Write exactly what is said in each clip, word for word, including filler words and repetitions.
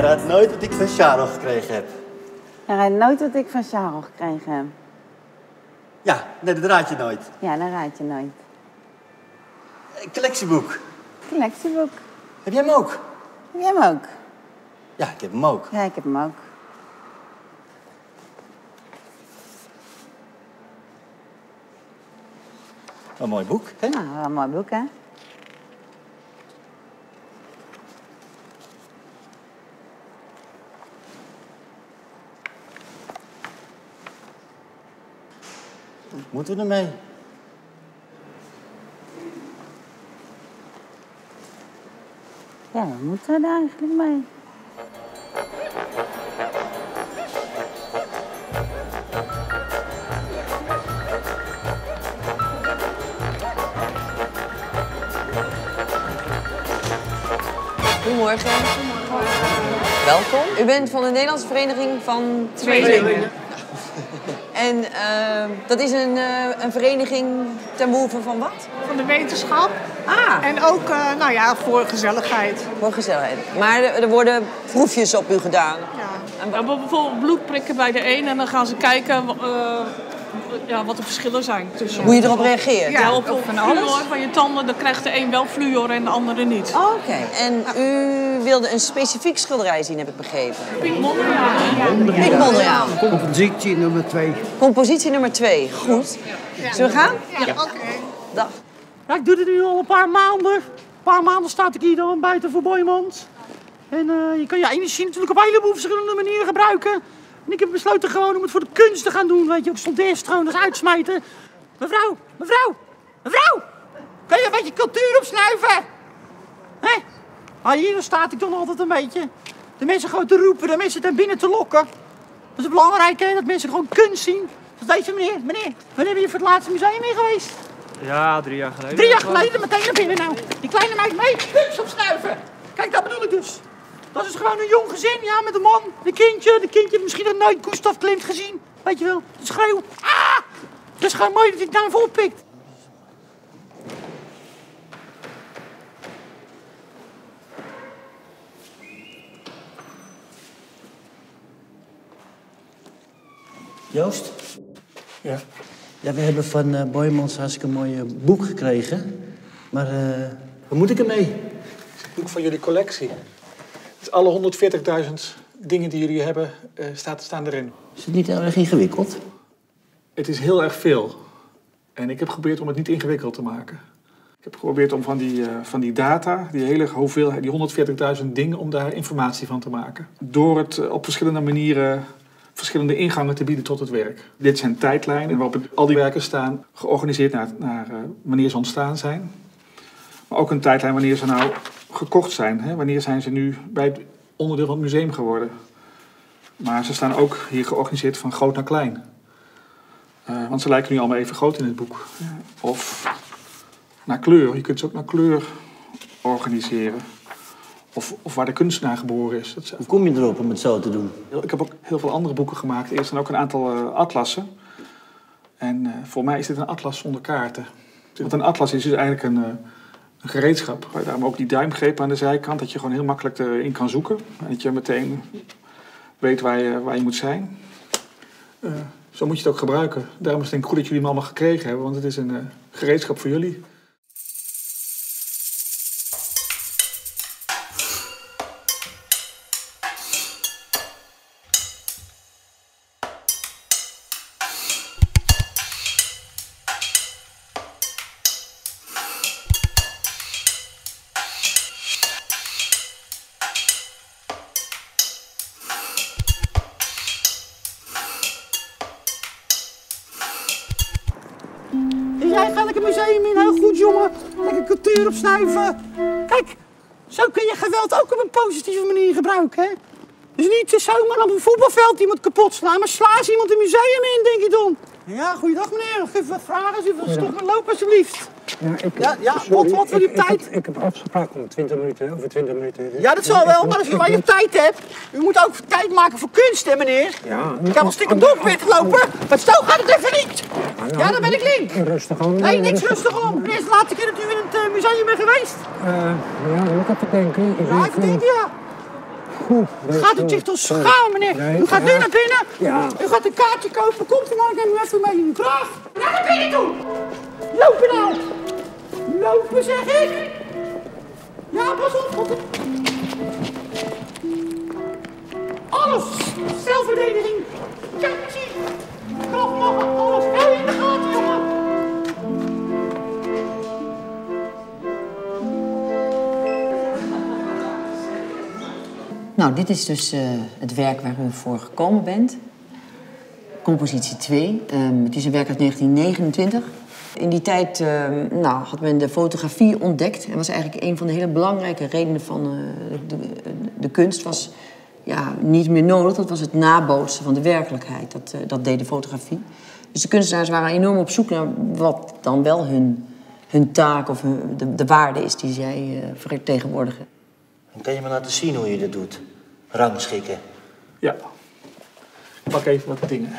raadt nooit wat ik van Charles gekregen heb. Jij raadt nooit wat ik van Charles gekregen heb. Ja, nee, dat raad je nooit. Ja, dat raad je nooit. Een collectieboek. Collectieboek. Heb jij hem ook? Heb jij hem ook? Ja, ik heb hem ook. Ja, ik heb hem ook. Een mooi boek, hè? Nou, wel een mooi boek, hè? Moeten we ermee? Ja, we moeten er eigenlijk mee. Goedemorgen. Welkom. U bent van de Nederlandse Vereniging van Tweelingen. En uh, dat is een, uh, een vereniging ten behoeve van wat? Van de wetenschap. Ah. En ook uh, nou ja, voor gezelligheid. Voor gezelligheid. Maar er, er worden proefjes op u gedaan. Ja. We hebben bijvoorbeeld bloed prikken bij de een en dan gaan ze kijken uh, ja, wat de verschillen zijn. Tussen. Hoe je erop reageert? Ja, ja op, op fluor van je tanden, dan krijgt de een wel fluor en de andere niet. Oh, oké. Okay. En u wilde een specifiek schilderij zien, heb ik begrepen. Piet Mondrian. Piet Mondrian. Compositie nummer twee. Compositie nummer twee. Goed. Ja. Zullen we gaan? Ja, ja. Oké. Okay. Dag. Ja, ik doe dit nu al een paar maanden. Een paar maanden staat ik hier dan buiten voor Boijmans. En uh, je kan je energie natuurlijk op een heleboel verschillende manieren gebruiken. En ik heb besloten gewoon om het voor de kunst te gaan doen. Weet je, ik stond eerst gewoon als uitsmijten. Mevrouw, mevrouw, mevrouw! Kan je een beetje cultuur opsnuiven? Hé? Ah, hier staat ik dan altijd een beetje. De mensen gewoon te roepen, de mensen naar binnen te lokken. Dat is belangrijk, hè? Dat mensen gewoon kunst zien. Zoals deze meneer. Meneer, wanneer ben je voor het laatste museum in geweest? Ja, drie jaar geleden. Drie jaar geleden, meteen naar binnen nou. Die kleine meid mee, hups opsnuiven. Kijk, dat bedoel ik dus. Dat is gewoon een jong gezin, ja, met een man, een kindje. De kindje heeft misschien nog nooit Gustav Klimt gezien. Weet je wel, de schreeuw. Ah! Dat is gewoon mooi dat hij het nou even oppikt. Joost? Ja. Ja, we hebben van uh, Boijmans hartstikke een mooi uh, boek gekregen. Maar uh, wat moet ik ermee? Het boek van jullie collectie. Dus alle honderdveertigduizend dingen die jullie hebben, uh, staat, staan erin. Is het niet heel erg ingewikkeld? Het is heel erg veel. En ik heb geprobeerd om het niet ingewikkeld te maken. Ik heb geprobeerd om van die, uh, van die data, die hele hoeveelheid, die honderdveertigduizend dingen, om daar informatie van te maken. Door het uh, op verschillende manieren, verschillende ingangen te bieden tot het werk. Dit zijn tijdlijnen waarop al die werken staan, georganiseerd naar, naar uh, wanneer ze ontstaan zijn. Maar ook een tijdlijn wanneer ze nou gekocht zijn. Hè? Wanneer zijn ze nu bij het onderdeel van het museum geworden. Maar ze staan ook hier georganiseerd van groot naar klein. Uh, want ze lijken nu allemaal even groot in het boek. Of naar kleur. Je kunt ze ook naar kleur organiseren. Of, of waar de kunstenaar geboren is. Dat is... Hoe kom je erop om het zo te doen? Ik heb ook heel veel andere boeken gemaakt. Eerst dan ook een aantal uh, atlassen. En uh, voor mij is dit een atlas zonder kaarten. Want een atlas is dus eigenlijk een, uh, een gereedschap. Daarom ook die duimgreep aan de zijkant. Dat je gewoon heel makkelijk erin kan zoeken. En dat je meteen weet waar je, waar je moet zijn. Uh, zo moet je het ook gebruiken. Daarom is het denk ik goed dat jullie hem allemaal gekregen hebben. Want het is een uh, gereedschap voor jullie. Jij gaat lekker museum in, heel goed jongen. Lekker cultuur opsnuiven. Kijk, zo kun je geweld ook op een positieve manier gebruiken, hè. Dus niet zomaar op een voetbalveld iemand kapot slaan, maar sla eens iemand een museum in, denk je dan. Ja, goeiedag meneer. Nog even wat vragen, als u wilt stop met lopen alsjeblieft. Ja, ik, ja, ja sorry, wat, wat wil je ik, tijd? Ik, ik, ik heb afspraak om twintig minuten, over twintig minuten. Ja, dat zal wel, maar als u maar je tijd hebt. U moet ook tijd maken voor kunst, hè meneer. Ja. Ik heb al stiekem doorgeprobeerd te lopen, maar zo gaat het even niet. Ja, nou, ja, dan ben ik link. Rustig aan. Nee, niks rustig om. Dit is de laatste keer dat u in het uh, museum bent geweest. Uh, ja, dan moet ik even denken. Ik ja, even denken, ja. goed. Gaat u zich toch schamen, meneer? Nee, u gaat nu ja. naar binnen. Ja. U gaat een kaartje kopen. Komt u nou, ik neem u even mee in uw kraag. Naar binnen toe. Lopen nou. Lopen, zeg ik. Ja, pas op. Pas op. Alles. Zelfverdediging. Kantje. Krachtmacht. Alles. Hou je in de gaten, jongen. Nou, dit is dus uh, het werk waar u voor gekomen bent. Compositie twee. Um, het is een werk uit negentien negenentwintig. In die tijd uh, nou, had men de fotografie ontdekt. En was eigenlijk een van de hele belangrijke redenen van uh, de, de, de kunst. Was ja, niet meer nodig. Dat was het nabootsen van de werkelijkheid. Dat, uh, dat deed de fotografie. Dus de kunstenaars waren enorm op zoek naar wat dan wel hun, hun taak of hun, de, de waarde is die zij uh, vertegenwoordigen. Kan je me laten zien hoe je dat doet? Rangschikken. Ja. Ik pak even wat dingen.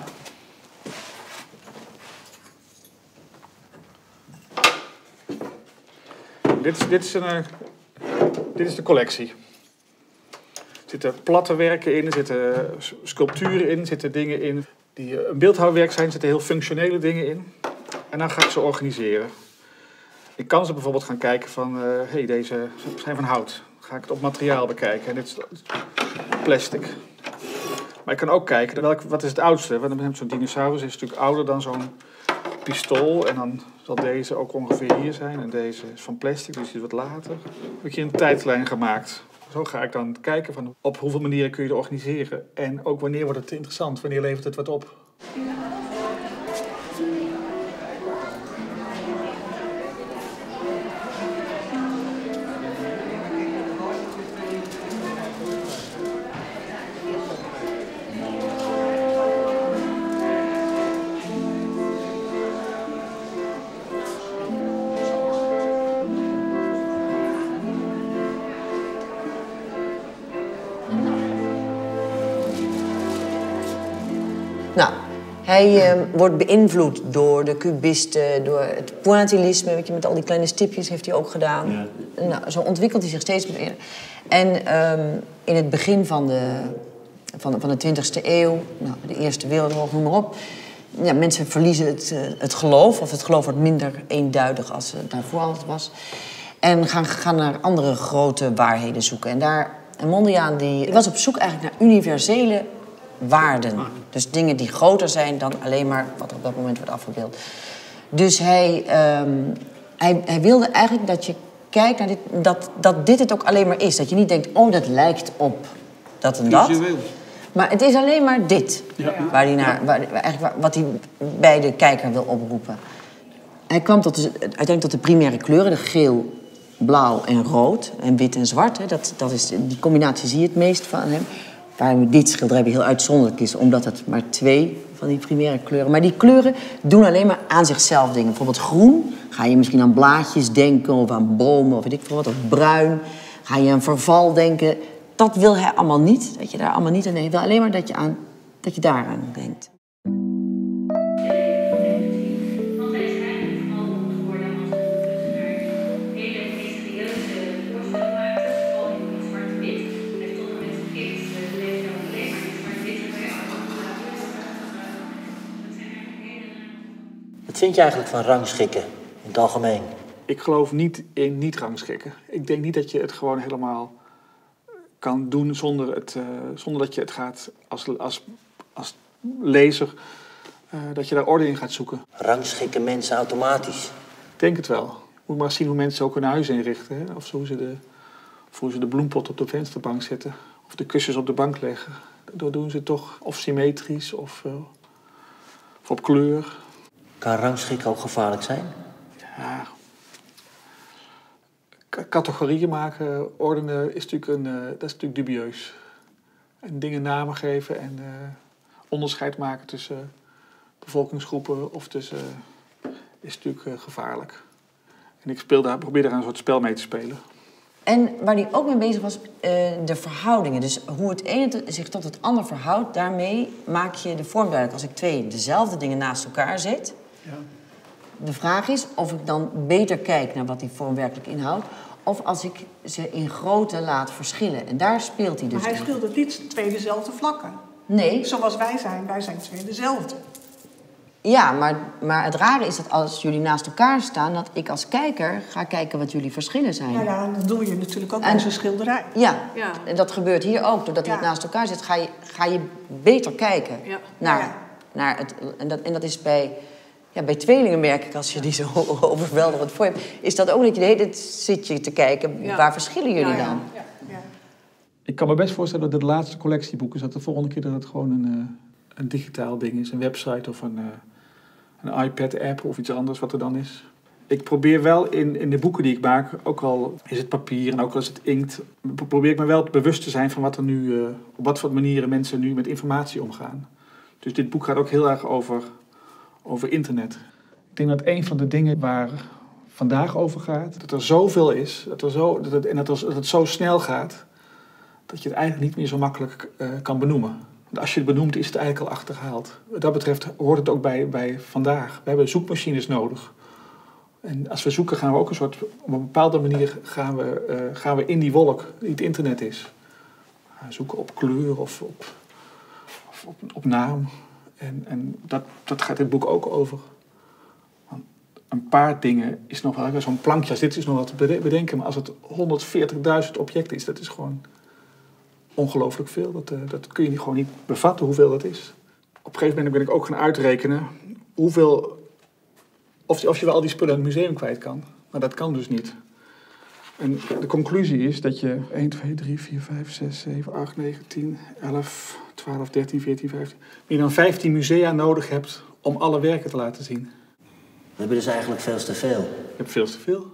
Dit is, dit is, een, uh, dit is de collectie. Er zitten platte werken in, er zitten sculpturen in, er zitten dingen in die uh, een beeldhouwwerk zijn, er zitten heel functionele dingen in. En dan ga ik ze organiseren. Ik kan ze bijvoorbeeld gaan kijken van, uh, hey, deze zijn van hout. Dan ga ik het op materiaal bekijken. En dit is plastic. Maar ik kan ook kijken, welk, wat is het oudste? Want dan heb je zo'n dinosaurus, is natuurlijk ouder dan zo'n pistool. En dan zal deze ook ongeveer hier zijn. En deze is van plastic, dus die is wat later. Dan heb ik hier een tijdlijn gemaakt. Zo ga ik dan kijken van op hoeveel manieren kun je het organiseren. En ook wanneer wordt het interessant, wanneer levert het wat op. Nou, hij uh, wordt beïnvloed door de cubisten, door het pointillisme, weet je, met al die kleine stipjes heeft hij ook gedaan. Ja. Nou, zo ontwikkelt hij zich steeds meer. En um, in het begin van de, van de, van de twintigste eeuw, nou, de Eerste Wereldoorlog, noem maar op, ja, mensen verliezen het, uh, het geloof, of het geloof wordt minder eenduidig als het daarvoor altijd was. En gaan, gaan naar andere grote waarheden zoeken. En daar, en Mondrian die was op zoek eigenlijk naar universele waarden. Dus dingen die groter zijn dan alleen maar wat er op dat moment wordt afgebeeld. Dus hij, um, hij, hij wilde eigenlijk dat je kijkt naar dit, dat, dat dit het ook alleen maar is. Dat je niet denkt, oh, dat lijkt op dat en dat. Maar het is alleen maar dit. Ja. Waar hij naar, waar, eigenlijk wat hij bij de kijker wil oproepen. Hij kwam tot de, uiteindelijk tot de primaire kleuren. De geel, blauw en rood. En wit en zwart. Hè. Dat, dat is, die combinatie zie je het meest van hem. Waarom dit schilderij heel uitzonderlijk is, omdat het maar twee van die primaire kleuren... Maar die kleuren doen alleen maar aan zichzelf dingen. Bijvoorbeeld groen, ga je misschien aan blaadjes denken of aan bomen of weet ik veel wat. Of bruin, ga je aan verval denken. Dat wil hij allemaal niet, dat je daar allemaal niet aan denkt. Hij wil alleen maar dat je, aan, dat je daaraan denkt. Wat vind je eigenlijk van rangschikken in het algemeen? Ik geloof niet in niet rangschikken. Ik denk niet dat je het gewoon helemaal kan doen zonder, het, uh, zonder dat je het gaat als, als, als lezer, uh, dat je daar orde in gaat zoeken. Rangschikken mensen automatisch? Ik denk het wel. Je moet maar zien hoe mensen ook hun huis inrichten. Hè? Of hoe ze, de, of hoe ze de bloempot op de vensterbank zetten. Of de kussens op de bank leggen. Daardoor doen ze het toch of symmetrisch of, uh, of op kleur. Kan rangschikken ook gevaarlijk zijn? Ja. K- categorieën maken, ordenen, is natuurlijk, een, uh, dat is natuurlijk dubieus. En dingen namen geven en uh, onderscheid maken tussen uh, bevolkingsgroepen of tussen, uh, is natuurlijk uh, gevaarlijk. En ik speel daar, probeer daar een soort spel mee te spelen. En waar hij ook mee bezig was, uh, de verhoudingen. Dus hoe het ene te, zich tot het ander verhoudt, daarmee maak je de vorm duidelijk. Als ik twee dezelfde dingen naast elkaar zet... Ja. De vraag is of ik dan beter kijk naar wat die vorm werkelijk inhoudt... of als ik ze in grootte laat verschillen. En daar speelt hij dus Maar hij in. schildert niet twee dezelfde vlakken. Nee. Zoals wij zijn. Wij zijn twee dezelfde. Ja, maar, maar het rare is dat als jullie naast elkaar staan, dat ik als kijker ga kijken wat jullie verschillen zijn. Ja, ja, dat doe je natuurlijk ook En- in zijn schilderij. Ja, Ja. en dat gebeurt hier ook. Doordat hij Ja. het naast elkaar zit, ga je, ga je beter kijken Ja. naar, Ja. naar het. En dat, en dat is bij, ja, bij tweelingen, merk ik, als je die zo overweldigend voor hebt, is dat ook dat je de hele tijd zit je te kijken, Ja. waar verschillen jullie Ja, ja. dan? Ja. Ja. Ik kan me best voorstellen dat de laatste collectieboek is, dat de volgende keer dat het gewoon een, uh, een digitaal ding is. Een website of een, uh, een iPad-app of iets anders wat er dan is. Ik probeer wel in, in de boeken die ik maak, ook al is het papier en ook al is het inkt, probeer ik me wel bewust te zijn van wat er nu, uh, op wat voor manieren mensen nu met informatie omgaan. Dus dit boek gaat ook heel erg over, over internet. Ik denk dat een van de dingen waar vandaag over gaat, dat er zoveel is, dat er zo, dat het, en dat, er, dat het zo snel gaat, dat je het eigenlijk niet meer zo makkelijk uh, kan benoemen. Want als je het benoemt, is het eigenlijk al achterhaald. Wat dat betreft hoort het ook bij, bij vandaag. We hebben zoekmachines nodig. En als we zoeken, gaan we ook een soort, op een bepaalde manier gaan we, uh, gaan we in die wolk die het internet is. Uh, zoeken op kleur of op, of op, op naam. En, en dat, dat gaat dit boek ook over. Want een paar dingen is nog wel, zo'n plankje als dit is nog wat te bedenken. Maar als het honderdveertigduizend objecten is, dat is gewoon ongelooflijk veel. Dat, uh, dat kun je niet, gewoon niet bevatten hoeveel dat is. Op een gegeven moment ben ik ook gaan uitrekenen hoeveel, of, of je wel al die spullen in het museum kwijt kan. Maar dat kan dus niet. En de conclusie is dat je één, twee, drie, vier, vijf, zes, zeven, acht, negen, tien, elf, twaalf, dertien, veertien, vijftien... meer dan vijftien musea nodig hebt om alle werken te laten zien. We hebben dus eigenlijk veel te veel. Je hebt veel te veel.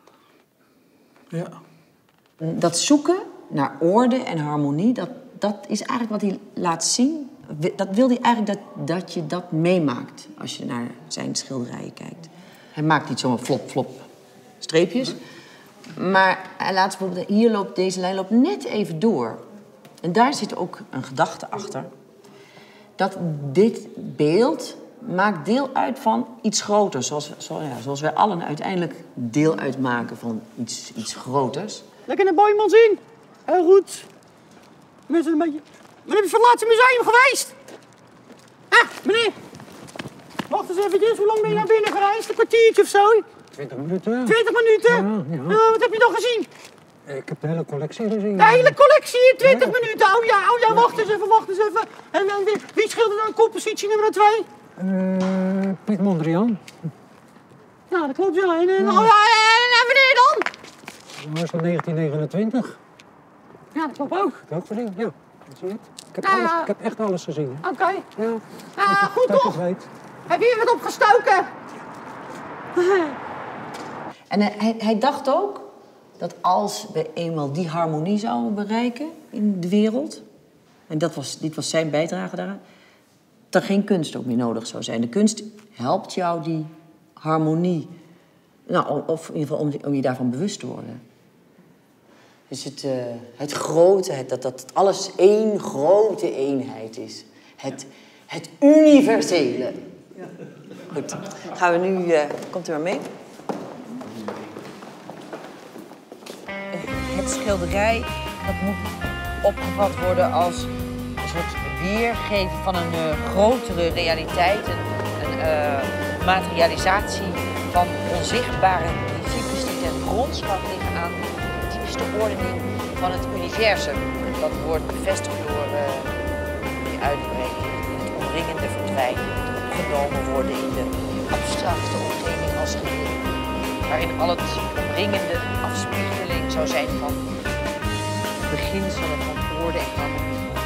Ja. Dat zoeken naar orde en harmonie, dat, dat is eigenlijk wat hij laat zien. Dat wil hij eigenlijk dat, dat je dat meemaakt als je naar zijn schilderijen kijkt. Hij maakt niet zomaar flop, flop streepjes. Maar hij laat bijvoorbeeld, hier loopt deze lijn loopt net even door. En daar zit ook een gedachte achter. Dat dit beeld maakt deel uit van iets groters. Zoals, zo, ja, zoals wij allen uiteindelijk deel uitmaken van iets, iets groters. Lekker naar Boijmans in. Heel goed. Mensen een beetje... Wanneer is het laatste museum geweest? Ah, meneer. Wacht eens eventjes. Hoe lang ben je naar binnen gereisd? Een kwartiertje of zo? twintig minuten. twintig minuten? Ja, ja. Uh, wat heb je nog gezien? Ik heb de hele collectie gezien. De hele collectie in twintig minuten. Oh ja, oh ja, wacht eens even, wacht eens even. En, en wie, wie schilderde dan compositie nummer twee? Uh, Piet Mondrian. Ja, dat klopt wel. En, en, oh ja, en, en wanneer dan? Dat was van negentien negenentwintig. Ja, dat klopt ook. Heb je ook gezien? Ja. Dat zie je. Ik heb, Ja, alles, ja. ik heb echt alles gezien. Oké. Okay. Ja. Ah, goed Dat je toch? het weet. Heb je hier wat opgestoken? En hij, hij dacht ook dat als we eenmaal die harmonie zouden bereiken in de wereld, en dat was, dit was zijn bijdrage daaraan, dat er geen kunst ook meer nodig zou zijn. De kunst helpt jou die harmonie, nou, of in ieder geval om, om je daarvan bewust te worden. Dus het, uh, het grote, het, dat, dat alles één grote eenheid is. Het, het universele. Ja. Goed, gaan we nu, uh, komt u maar mee. Het schilderij, dat moet opgevat worden als een soort weergeven van een uh, grotere realiteit. Een, een uh, materialisatie van onzichtbare principes die ten grondslag liggen aan de diepste ordening van het universum. Dat woord bevestigd door uh, die uitbreiding. Het omringende verdwijnen, opgenomen worden in de abstracte omgeving als geheel. Waarin al het omringende afspiegeling zou zijn van beginselen van orde en harmonie.